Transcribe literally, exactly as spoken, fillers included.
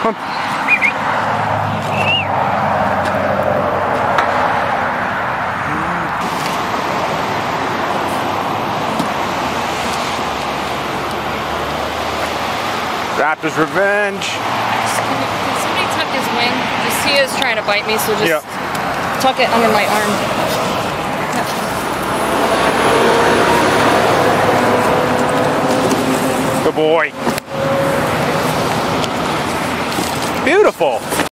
Come. Raptor's revenge. Can, you, can somebody tuck his wing? Just he is trying to bite me, so just yep. tuck it under my arm. Good boy. Beautiful.